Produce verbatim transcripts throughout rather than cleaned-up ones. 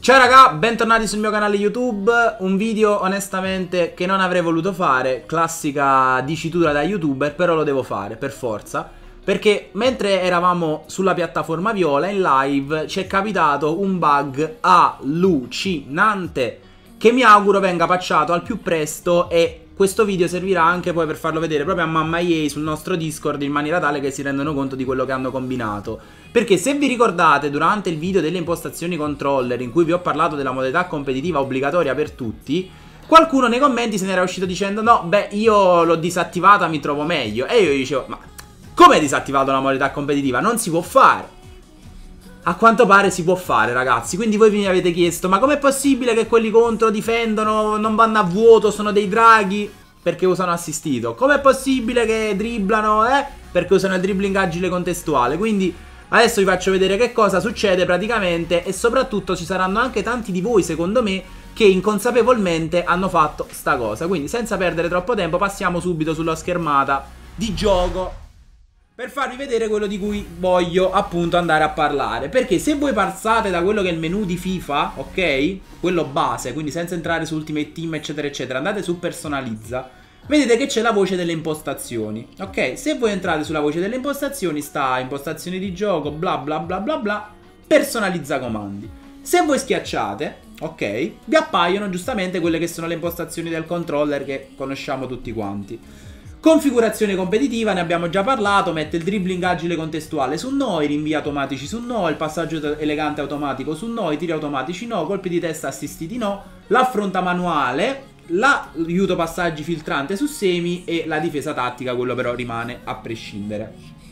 Ciao raga, bentornati sul mio canale YouTube. Un video onestamente che non avrei voluto fare, classica dicitura da youtuber, però lo devo fare per forza, perché mentre eravamo sulla piattaforma Viola in live ci è capitato un bug allucinante che mi auguro venga patchato al più presto, e questo video servirà anche poi per farlo vedere proprio a mamma E A sul nostro Discord, in maniera tale che si rendano conto di quello che hanno combinato. Perché se vi ricordate, durante il video delle impostazioni controller in cui vi ho parlato della modalità competitiva obbligatoria per tutti, qualcuno nei commenti se ne era uscito dicendo no, beh, io l'ho disattivata, mi trovo meglio. E io dicevo, ma come hai disattivato la modalità competitiva? Non si può fare. A quanto pare si può fare, ragazzi. Quindi voi mi avete chiesto, ma com'è possibile che quelli contro difendono, non vanno a vuoto, sono dei draghi? Perché usano assistito. Com'è possibile che dribblano, eh? Perché usano il dribbling agile contestuale. Quindi adesso vi faccio vedere che cosa succede praticamente, e soprattutto ci saranno anche tanti di voi, secondo me, che inconsapevolmente hanno fatto sta cosa. Quindi senza perdere troppo tempo passiamo subito sulla schermata di gioco per farvi vedere quello di cui voglio appunto andare a parlare. Perché se voi passate da quello che è il menu di FIFA, ok? Quello base, quindi senza entrare su Ultimate Team eccetera eccetera, andate su personalizza, vedete che c'è la voce delle impostazioni, ok? Se voi entrate sulla voce delle impostazioni sta impostazioni di gioco, bla bla bla bla bla, personalizza comandi. Se voi schiacciate, ok, vi appaiono giustamente quelle che sono le impostazioni del controller che conosciamo tutti quanti. Configurazione competitiva, ne abbiamo già parlato, mette il dribbling agile contestuale su no, i rinvii automatici su no, il passaggio elegante automatico su no, i tiri automatici no, colpi di testa assistiti no, l'affronta manuale, l'aiuto passaggi filtrante su semi e la difesa tattica, quello però rimane a prescindere.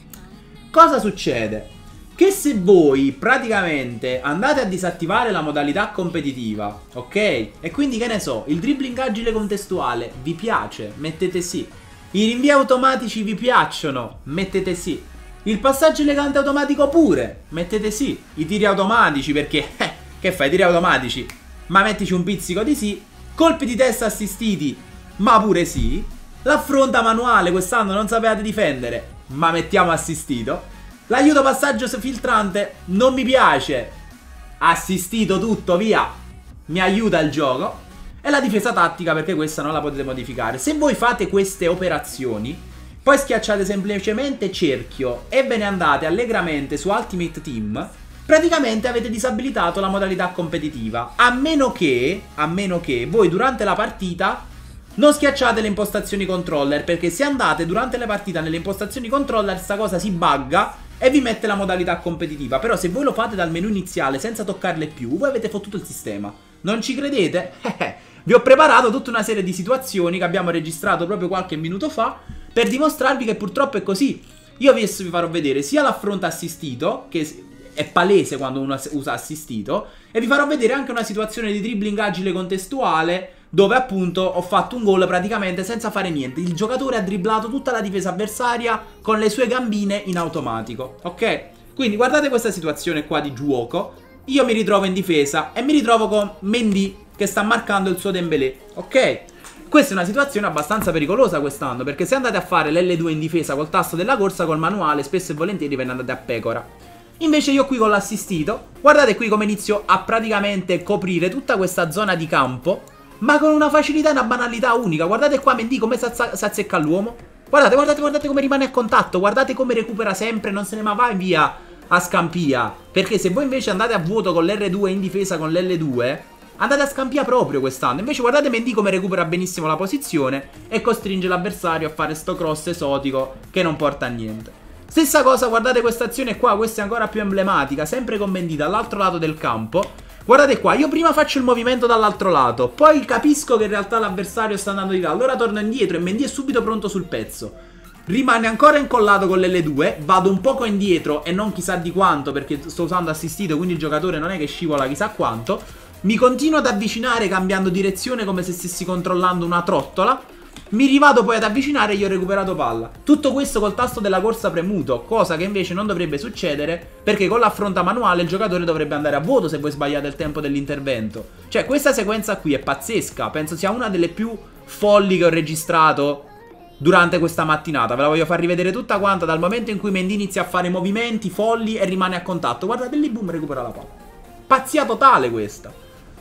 Cosa succede? Che se voi praticamente andate a disattivare la modalità competitiva, ok? E quindi che ne so, il dribbling agile contestuale vi piace, mettete sì. I rinvii automatici vi piacciono, mettete sì. Il passaggio elegante automatico pure, mettete sì. I tiri automatici perché, eh, che fai, tiri automatici? Ma mettici un pizzico di sì. Colpi di testa assistiti, ma pure sì. L'affronta manuale, quest'anno non sapevate difendere, ma mettiamo assistito. L'aiuto passaggio filtrante non mi piace, assistito tutto, via. Mi aiuta il gioco. E la difesa tattica perché questa non la potete modificare. Se voi fate queste operazioni, poi schiacciate semplicemente cerchio e ve ne andate allegramente su Ultimate Team, praticamente avete disabilitato la modalità competitiva. A meno che, a meno che voi durante la partita non schiacciate le impostazioni controller, perché se andate durante la partita nelle impostazioni controller sta cosa si bugga e vi mette la modalità competitiva. Però se voi lo fate dal menu iniziale senza toccarle più, voi avete fottuto il sistema. Non ci credete? Vi ho preparato tutta una serie di situazioni che abbiamo registrato proprio qualche minuto fa per dimostrarvi che purtroppo è così. Io adesso vi farò vedere sia l'affronto assistito, che è palese quando uno usa assistito, e vi farò vedere anche una situazione di dribbling agile contestuale dove appunto ho fatto un gol praticamente senza fare niente. Il giocatore ha dribblato tutta la difesa avversaria con le sue gambine in automatico, ok? Quindi guardate questa situazione qua di gioco. Io mi ritrovo in difesa e mi ritrovo con Mendy che sta marcando il suo Dembélé, ok? Questa è una situazione abbastanza pericolosa quest'anno, perché se andate a fare l'L due in difesa col tasto della corsa, col manuale, spesso e volentieri ve ne andate a pecora. Invece io qui con l'assistito, guardate qui come inizio a praticamente coprire tutta questa zona di campo, ma con una facilità e una banalità unica. Guardate qua Mendy come si azzecca all'uomo. Guardate, guardate, guardate come rimane a contatto, guardate come recupera sempre, non se ne va via a scampia. Perché se voi invece andate a vuoto con l'R due in difesa con l'L due, andate a scampia proprio quest'anno. Invece guardate Mendy come recupera benissimo la posizione e costringe l'avversario a fare sto cross esotico che non porta a niente. Stessa cosa, guardate questa azione qua, questa è ancora più emblematica, sempre con Mendy dall'altro lato del campo. Guardate qua, io prima faccio il movimento dall'altro lato, poi capisco che in realtà l'avversario sta andando di là, allora torno indietro e Mendy è subito pronto sul pezzo. Rimane ancora incollato con l'L due, vado un poco indietro e non chissà di quanto perché sto usando assistito, quindi il giocatore non è che scivola chissà quanto. Mi continuo ad avvicinare cambiando direzione come se stessi controllando una trottola. Mi rivado poi ad avvicinare e gli ho recuperato palla. Tutto questo col tasto della corsa premuto, cosa che invece non dovrebbe succedere, perché con l'affronta manuale il giocatore dovrebbe andare a vuoto se voi sbagliate il tempo dell'intervento. Cioè questa sequenza qui è pazzesca, penso sia una delle più folli che ho registrato durante questa mattinata. Ve la voglio far rivedere tutta quanta dal momento in cui Mendy inizia a fare movimenti folli e rimane a contatto. Guardate lì, boom, recupera la palla. Pazzia totale questa.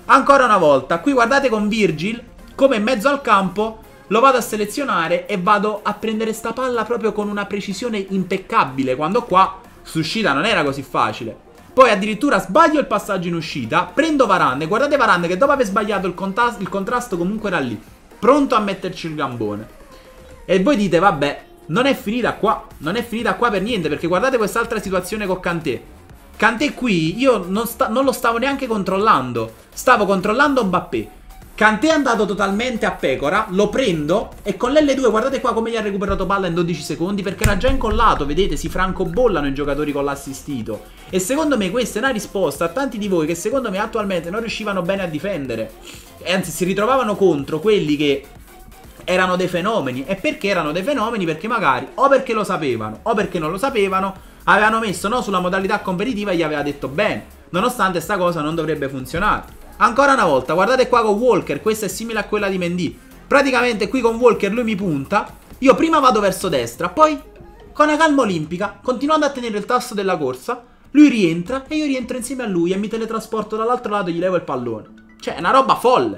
Ancora una volta, qui guardate con Virgil, come in mezzo al campo, lo vado a selezionare e vado a prendere sta palla proprio con una precisione impeccabile, quando qua su uscita non era così facile. Poi addirittura sbaglio il passaggio in uscita, prendo Varane, guardate Varane che dopo aver sbagliato il, il contrasto comunque era lì, pronto a metterci il gambone. E voi dite, vabbè, non è finita qua, non è finita qua per niente, perché guardate quest'altra situazione con Kanté. Kanté qui, io non, non lo stavo neanche controllando, stavo controllando Mbappé. Kanté è andato totalmente a pecora, lo prendo e con l'L due guardate qua come gli ha recuperato palla in dodici secondi, perché era già incollato, vedete, si francobollano i giocatori con l'assistito. E secondo me questa è una risposta a tanti di voi che secondo me attualmente non riuscivano bene a difendere. E anzi si ritrovavano contro quelli che erano dei fenomeni. E perché erano dei fenomeni? Perché magari o perché lo sapevano o perché non lo sapevano, avevano messo no sulla modalità competitiva e gli aveva detto bene, nonostante sta cosa non dovrebbe funzionare. Ancora una volta, guardate qua con Walker, questa è simile a quella di Mendy. Praticamente qui con Walker lui mi punta, io prima vado verso destra, poi con una calma olimpica, continuando a tenere il tasto della corsa, lui rientra e io rientro insieme a lui e mi teletrasporto dall'altro lato e gli levo il pallone. Cioè è una roba folle.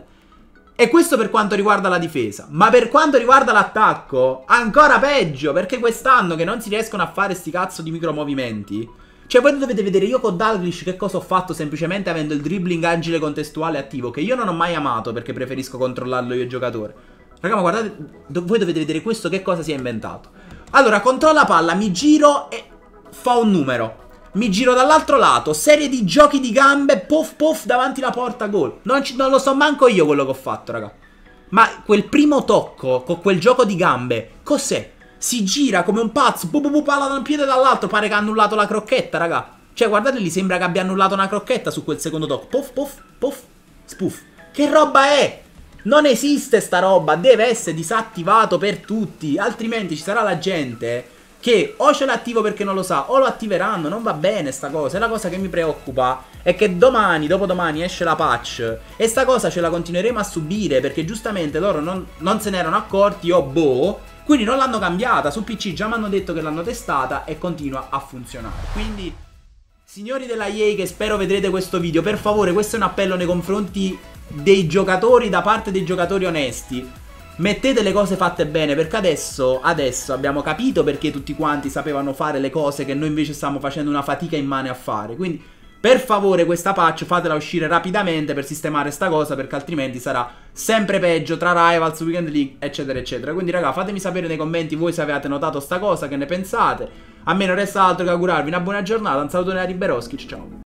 E questo per quanto riguarda la difesa. Ma per quanto riguarda l'attacco, ancora peggio, perché quest'anno che non si riescono a fare sti cazzo di micromovimenti, cioè voi dovete vedere io con Dalglish che cosa ho fatto semplicemente avendo il dribbling agile contestuale attivo, che io non ho mai amato perché preferisco controllarlo io il giocatore. Raga, ma guardate, do voi dovete vedere questo che cosa si è inventato. Allora, controlla palla, mi giro e fa un numero. Mi giro dall'altro lato, serie di giochi di gambe, puff puff davanti la porta, gol. Non, non lo so manco io quello che ho fatto, raga. Ma quel primo tocco con quel gioco di gambe, cos'è? Si gira come un pazzo, bu bu bu, palla da un piede e dall'altro, pare che ha annullato la crocchetta, raga. Cioè, guardate lì, sembra che abbia annullato una crocchetta su quel secondo tocco. Puff, puff, puff, spuff. Che roba è? Non esiste sta roba, deve essere disattivato per tutti, altrimenti ci sarà la gente che o ce l'ha attivo perché non lo sa, o lo attiveranno, non va bene sta cosa. E la cosa che mi preoccupa è che domani, dopodomani esce la patch e sta cosa ce la continueremo a subire, perché giustamente loro non, non se ne erano accorti o boh. Quindi non l'hanno cambiata, su P C già mi hanno detto che l'hanno testata e continua a funzionare. Quindi, signori della E A che spero vedrete questo video, per favore, questo è un appello nei confronti dei giocatori, da parte dei giocatori onesti. Mettete le cose fatte bene, perché adesso, adesso abbiamo capito perché tutti quanti sapevano fare le cose che noi invece stiamo facendo una fatica immane a fare. Quindi, per favore, questa patch fatela uscire rapidamente per sistemare sta cosa, perché altrimenti sarà sempre peggio tra Rivals, Weekend League, eccetera, eccetera. Quindi, raga, fatemi sapere nei commenti voi se avete notato sta cosa, che ne pensate. A me non resta altro che augurarvi una buona giornata, un salutone da Riberoschi, ciao.